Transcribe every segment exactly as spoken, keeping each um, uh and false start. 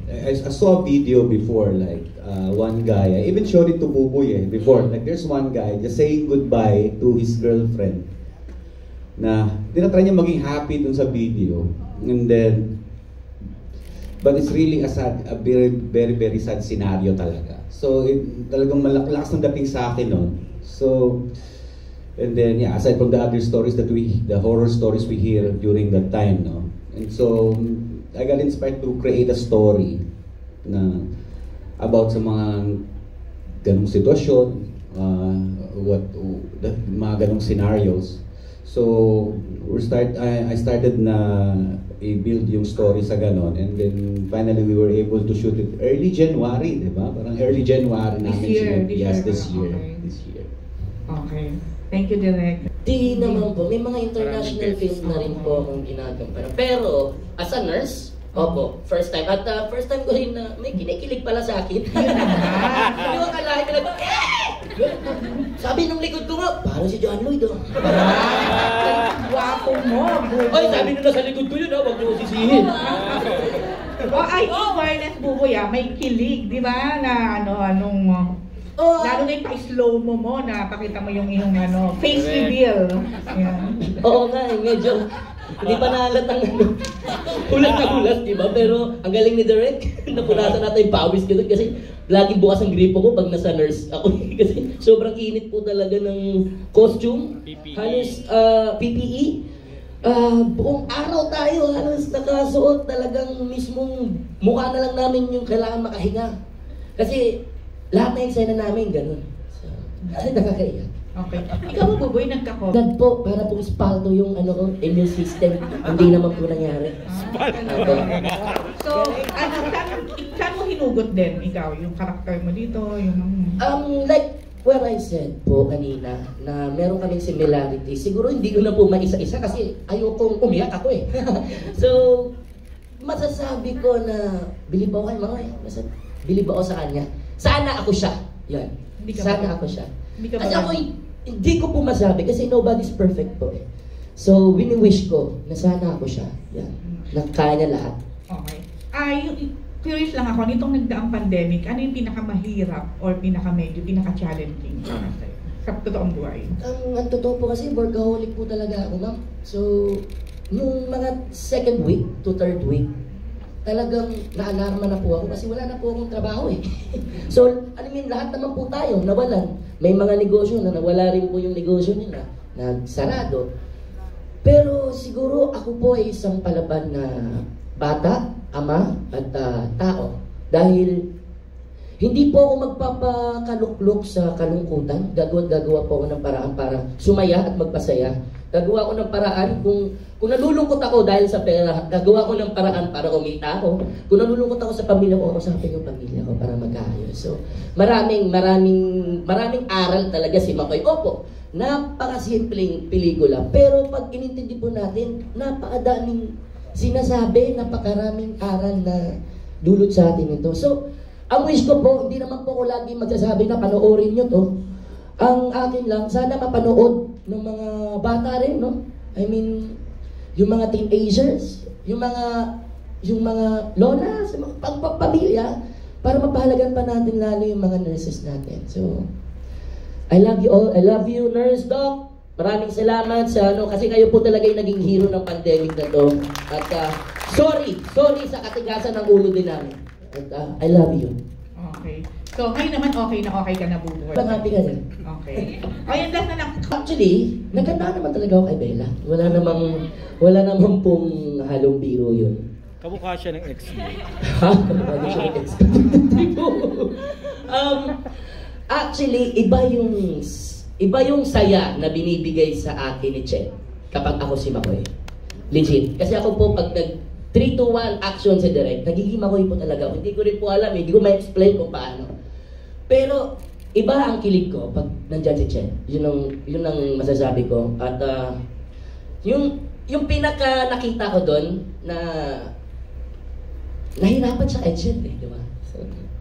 I, I saw a video before, like, uh, one guy, I even showed it to Buboy eh, before, like there's one guy just saying goodbye to his girlfriend na tinatry niya maging happy dun sa video, and then but it's really a sad, a very very very sad scenario talaga. So it, talagang malakas ng dating sa akin nun. So and then yeah, aside from the other stories that we, the horror stories we hear during that time, no, and so I got inspired to create a story na about sa mga ganong sitwasyon, uh, what the, mga ganong scenarios. So we start I, I started na i-build yung story sa ganon, and then finally we were able to shoot it early January, di ba? Parang early January namin this year, siya. this Yes, year. this year. Okay. This year. Okay. Thank you, Direk. Di naman po, may mga international film na rin po akong ginagawa. Pero as a nurse, opo, first time. At uh, first time ko rin na may kinikilig pala sa akin. Hindi ko akalain ko lang, eh! Sabi nung likod ko nga, parang si John Lloyd, oh. Wapo mo, Buboy. Ay, sabi nung nasa likod ko yun, ah, huwag niyo ko sisihin. O ay, in fairness, Buboy, ah, may kilig, di ba? Na ano, anong... Oh, lalo na yung pa-slow mo mo, na pakita mo yung iyong ano, face reveal. Yeah. Oo nga, eh, medyo hindi pa nahalatang ano, hulat na hulat, di ba? Pero ang galing ni Direk, napunasan natin yung pawis ko doon kasi laging bukas ang gripo ko pag nasa nurse ako. Kasi sobrang init po talaga ng costume, P P E. halos uh, P P E. Uh, buong araw tayo, halos nakasuot talagang mismong mukha na lang namin yung kailangan makahinga. Kasi lahat na yung eksena namin, ganun. So, nakakaiyak. Okay. Ikaw mo, Buboy, nagka-COVID? Dad po, para pong spalto yung ano ko, immune system. Hindi naman po nangyari. Spalto. So, ano, saan, saan mo hinugot din, ikaw? Yung karakter mo dito, yung... Um, like what I said po kanina, na meron kaming similarity. Siguro hindi ko na po maisa-isa kasi ayokong umiyak ako eh. So, masasabi ko na bilib ako kay mga eh. Bilib ako sa kanya. Sana ako siya. Yan. Sana ako siya. Kasi ako, hindi ko po masabi kasi nobody's perfect po eh. So, wini-wish ko na sana ako siya. Yan. Na kaya niya lahat. Okay. Ay, curious lang ako, nitong nagdaang pandemic, ano yung pinakamahirap or pinaka-medyo, pinaka-challenging sa totoong buhay? Ang, ang totoo po kasi, workaholic po talaga ako, ma'am. So, nung mga second week to third week, talagang na-alarma na po ako kasi wala na po akong trabaho eh. So, alam mo, lahat naman po tayo nawalan. May mga negosyo na nawala rin po yung negosyo nila, nagsarado. Pero siguro ako po ay isang palaban na bata, ama, at uh, tao. Dahil hindi po ako magpapakaluklok sa kalungkutan. Gagawa-gagawa po ako ng paraan para sumaya at magpasaya. Gagawa ko ng paraan kung kung nalulungkot ako dahil sa pera, gagawa ko ng paraan para kumita ako. Kung nalulungkot ako sa pamilya ko, kausapin yung pamilya ko para magkaayos. So, maraming, maraming, maraming aral talaga si Makoy. Opo, napakasimpleng pelikula. Pero pag inintindi po natin, napakadaming sinasabi, napakaraming aral na dulot sa atin ito. So, ang wish ko po, hindi naman po ko lagi magsasabi na panoorin nyo to. Ang akin lang, sana mapanood ng mga bata rin, no? I mean, yung mga teenagers, yung mga yung mga lolas, yung mga pagpapamilya, para mapahalagan pa natin lalo yung mga nurses natin. So, I love you all. I love you, Nurse Doc. Maraming salamat sa ano, kasi kayo po talaga yung naging hero ng pandemic na to. At uh, sorry, sorry sa katigasan ng ulo din namin. At uh, I love you. Okay. So, ngayon naman okay na okay ka na, Buboy. Happy ka rin. Okay. Ayun, last na lang. Actually, naganda naman talaga ako kay Bella. Wala namang, wala namang pong halong biro yun. Kamukha siya ng ex mo. Ha? Kamukha siya ng ex um, actually, iba yung, iba yung saya na binibigay sa akin ni Chen kapag ako si Makoy. Legit. Kasi ako po, pag nag three to one action sa direct, nagiging Makoy po talaga ako. Hindi ko rin po alam, hindi ko ma-explain kung paano. Pero, iba ang kilig ko pag nandyan si Chen. Yun ang, yun ang masasabi ko. At uh, yung, yung pinaka nakita ko doon na nahirapan siya kay Chen eh, di ba? So,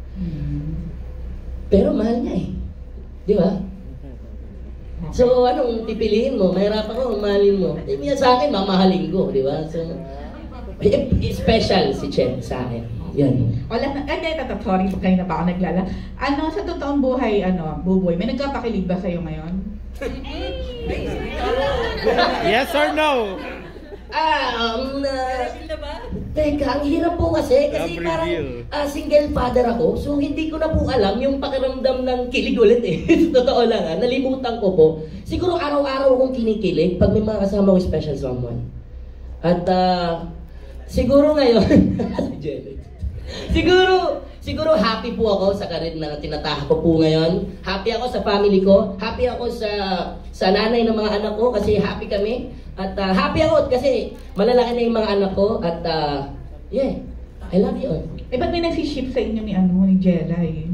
pero mahal niya eh. Di ba? So, anong pipiliin mo? Mahirapan ko, mahalin mo. Eh, sa akin, mamahalin ko, di ba? So, special si Chen sa akin. Yan. Wala na, ay, hindi, tata, sorry, kayo na pa ako naglala. Ano, sa totoong buhay, ano, Buboy, may nagkapakilig ba sa'yo ngayon? Yes or no? Ah, um, uh, teka, ang hirap po kasi, kasi Love parang reveal. ah, single father ako, so hindi ko na po alam yung pakiramdam ng kilig ulit eh. Totoo lang ah, nalimutan ko po. Siguro araw-araw akong kinikilig pag may mga kasama ko special someone. At ah, siguro ngayon, si Jelly. Siguro, siguro happy po ako sa karir na tinatahak ko po ngayon. Happy ako sa family ko. Happy ako sa sa nanay ng mga anak ko kasi happy kami. At uh, happy ako kasi malalaki na yung mga anak ko. At uh, yeah, I love you all. Eh, ba't may nagsiship sa inyo ni, ano, ni Jelay?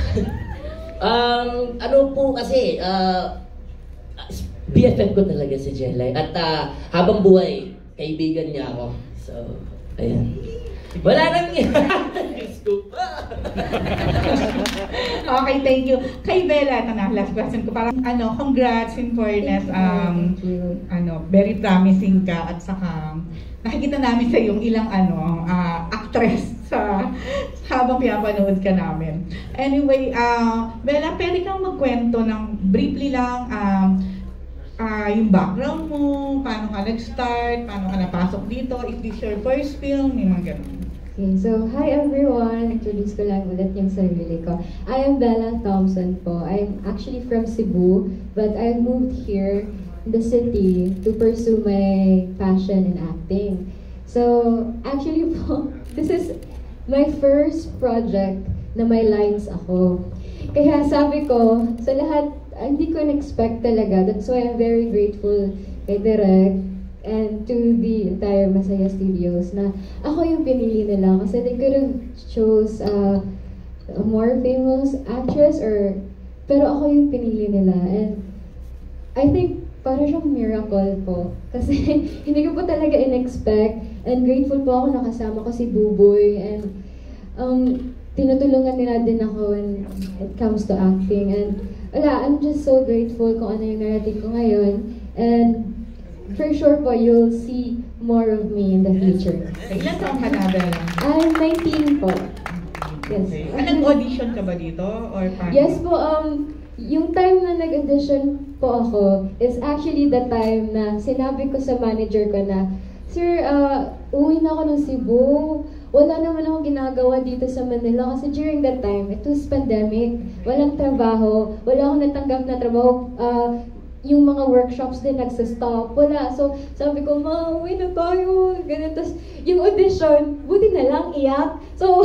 um, ano po kasi, uh, B F F ko talaga si Jelay. At uh, habang buhay, kaibigan niya ako. So, ayan. Wala nang scoop. Okay, thank you. Kay Bella, ito na, last question ko. Parang, ano, congrats in fairness. Um, ano, very promising ka at saka nakikita namin sa yung ilang ano, uh, actress sa habang pinapanood ka namin. Anyway, uh, Bella, pwede kang magkwento ng briefly lang um, uh, yung background mo, paano ka nag-start, paano ka napasok dito, is this your first film, yung mga ganun. Okay, so hi everyone! Introduce ko lang ulit yung sarili ko. I am Bella Thompson po. I'm actually from Cebu, but I moved here in the city to pursue my passion in acting. So, actually po, this is my first project na may lines ako. Kaya sabi ko, sa lahat, hindi ko na-expect talaga. That's why I'm very grateful kay Direk and to the entire Masaya Studios na ako yung pinili nila kasi they could have chose uh, a more famous actress or pero ako yung pinili nila and I think para siyang miracle po kasi hindi ko po talaga in-expect and grateful po ako nakasama ko si Buboy and um, tinutulungan nila din ako when it comes to acting and wala, I'm just so grateful kung ano yung narating ko ngayon and for sure po, you'll see more of me in the future. Ilan taong ka na, Bella? I'm nineteen po. Yes. Okay. Ah, nag-audition ka ba dito? Or paano? Yes po, um, yung time na nag-audition po ako is actually the time na sinabi ko sa manager ko na, Sir, uh, uwi na ako ng Cebu. Wala naman akong ginagawa dito sa Manila kasi during that time, it was pandemic. Walang trabaho. Wala akong natanggap na trabaho. Uh, yung mga workshops din nagsa-stop, wala. So, sabi ko, ma, uwi na tayo. Ganun. Tapos, yung audition, buti na lang, iyak. So,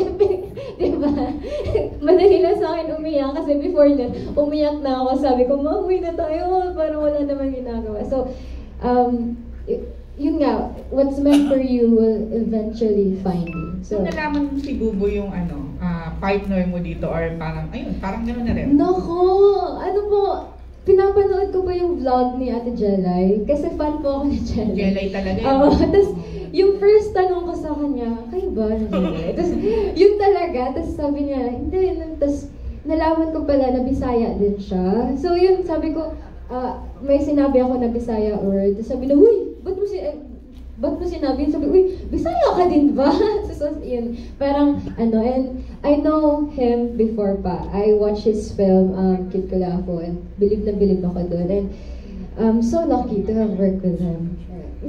diba? Madali lang sa akin umiyak kasi before nun, umiyak na ako. Sabi ko, ma, uwi na tayo. Parang wala naman ginagawa. So, um, yun nga, what's meant for you will eventually find you. So, So, nalaman si Bubo yung ano, uh, partner mo dito or parang, ayun, parang gano'n na rin. nako, ano po, pinapanood ko pa yung vlog ni Ate Jelay kasi fan po ako ni Jelay. Jelay talaga yun. Oo, tapos yung first tanong ko sa kanya, kayo ba na Jelay? Tapos yun talaga, tapos sabi niya, hindi, tapos nalaman ko pala na Bisaya din siya. So yun, sabi ko, uh, may sinabi ako na Bisaya word, tapos sabi na, huy, ba't mo si... Eh, ba't mo sinabi? Sabi, uy, Bisaya ka din ba? So, yun, parang, ano, and I know him before pa. I watched his film, um, Kid Kulafo, and believe na believe ako doon. And I'm so lucky to have worked with him.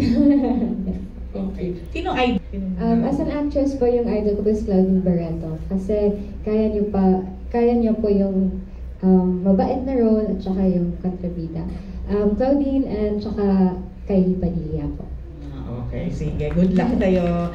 Okay. Sino idol? Um, as an actress po, yung idol ko is Claudine Barreto. Kasi kaya niyo pa, kaya niya po yung um, mabait na role at saka yung kontrabida. Um, Claudine and saka Kylie Padilla po. Okay, sige. Good luck sa'yo.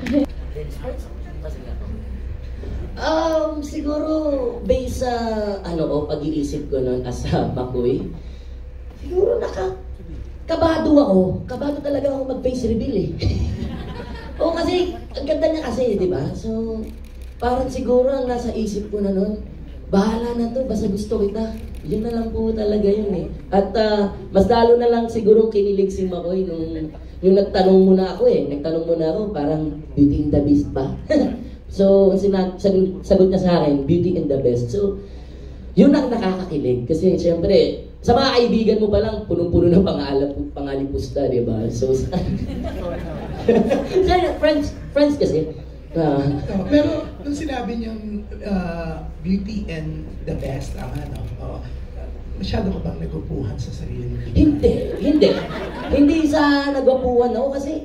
Um, siguro, based sa, ano ko, pag-iisip ko nun as a Makoy, siguro naka, kabado ako. Kabado talaga ako mag-face reveal eh. O kasi, ang ganda niya kasi, di ba? So, parang siguro ang nasa isip ko na nun, bahala na to, basta gusto kita. Yun na lang po talaga yun eh. At uh, mas lalo na lang siguro kinilig si Makoy nung yung nagtanong muna ako eh. Nagtanong muna ako, parang Beauty and the Beast ba? So, sinag sagot, sagot niya sa akin, Beauty and the Beast. So, yun ang nakakakilig. Kasi siyempre, sa mga kaibigan mo pa lang, punong-puno ng pangalap, pangalipusta, di ba? So, sa... friends, friends kasi. Ah, No, pero nung sinabi niyang uh, beauty and the best, tama, no? Oh, masyado ka bang nagupuhan sa sarili mo? hindi, hindi. Hindi sa nagwapuan ako kasi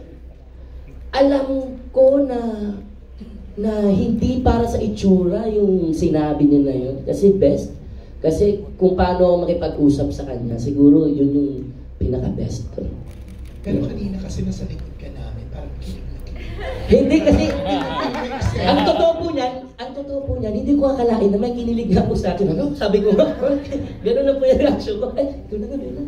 alam ko na na hindi para sa itsura yung sinabi niya na yun. Kasi best. Kasi kung paano ako makipag-usap sa kanya, siguro yun yung pinaka-best ko. Pero kanina kasi nasa likod ka namin, parang kinig na kinig. Hindi kasi, ang totoo po niyan, ang totoo po niyan, hindi ko akalain na may kinilig nga po sa akin. Ano? Sabi ko, gano'n na po yung reaction ko. Ay, doon na gano'n na.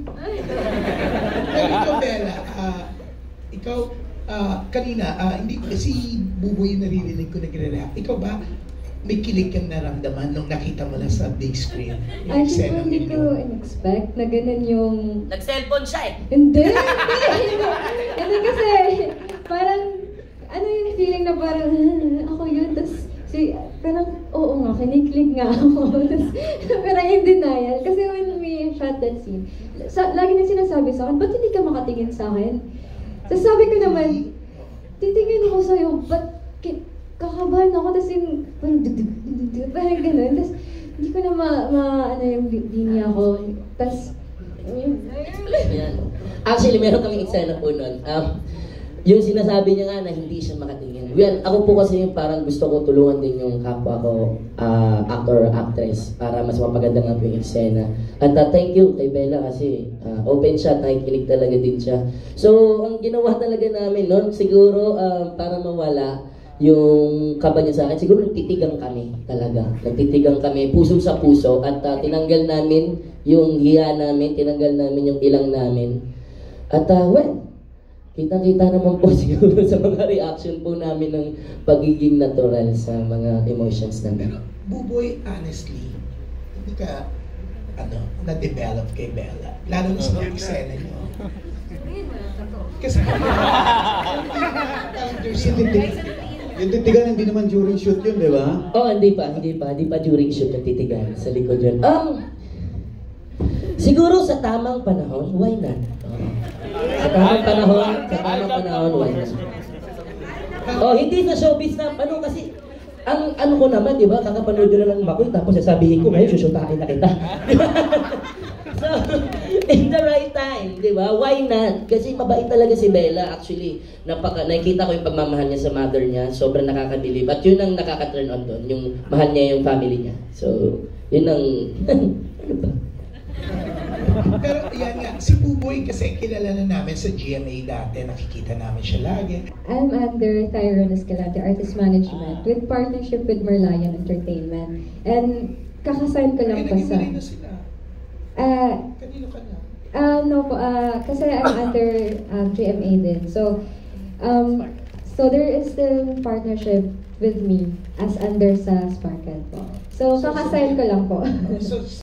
Pero ikaw, Bella, ah, ikaw, ah, kanina, ah, hindi si Buboy yung naririnig ko nagre-react. Ikaw ba, may kilig kang naramdaman nung nakita mo na sa big screen? Yung Actually, eksena hindi ninyo? ko in-expect na ganun yung... Nag-cellphone siya eh. Hindi! Hindi! Hindi kasi, parang, ano yung feeling na parang, "Hmm, ako yun, tapos, si, parang, oo nga, kiniklik nga ako. Tapos, parang in denial. Kasi when we shot that scene, sa, lagi na sinasabi sa akin, ba't hindi ka makatingin sa akin? Tapos sabi ko naman, titingin ako sa'yo, ba't ki- kakabahan ako, tapos yung, parang, dug, dug, dug, dug, parang gano'n. Tapos, hindi ko na ma, ma ano yung linya ko. Tapos, yung, Yan. Actually, meron kaming eksena po nun. Um, yung sinasabi niya nga na hindi siya makatingin. Well, ako po kasi yung parang gusto ko tulungan din yung kapwa ko, uh, actor or actress, para mas mapaganda nga po yung eksena. At uh, thank you kay Bella kasi uh, open siya, nakikinig talaga din siya. So, ang ginawa talaga namin nun, siguro uh, para mawala yung kaba niya sa akin, siguro nagtitigang kami talaga. Nagtitigang kami, puso sa puso, at uh, tinanggal namin yung hiya namin, tinanggal namin yung ilang namin. At uh, well, kitang-kita naman po siguro sa mga reaction po namin ng pagiging natural sa mga emotions namin. Pero, Buboy, honestly, hindi ka, ano, na-develop kay Bella. Lalo na sa mga eksena niyo. Kasi, there's Yung titig, yung titigan hindi naman during shoot yun, di ba? Oh, hindi pa, hindi pa, hindi pa during shoot yung titigan sa likod yun. Um, siguro sa tamang panahon, why not? Sa tamang panahon, sa tamang panahon, why not? Oh, hindi sa showbiz na, ano kasi, ang ano ko naman, di ba, kakapanood nyo na lang Makoy, tapos sasabihin ko, ngayon, susutain na kita. So, in the right time, di ba? Why not? Kasi mabait talaga si Bella. Actually, napaka, nakikita ko yung pagmamahal niya sa mother niya. Sobrang nakakabilib. At yun ang nakaka-turn on doon. Yung mahal niya yung family niya. So, yun ang... ano ba? Pero yan nga, si Buboy kasi kilala na namin sa G M A dati. Nakikita namin siya lagi. I'm under Tyrone Escalante Artist Management with partnership with Merlion Entertainment. And kakasign ko lang Eh, po sa... naghiwalay na sila. Ah, Kanino ka na? ah, no po, ah, kasi I'm under um, G M A din. So, um, so there is still partnership with me as under sa Sparkle po. So, kakasign ko lang po. So,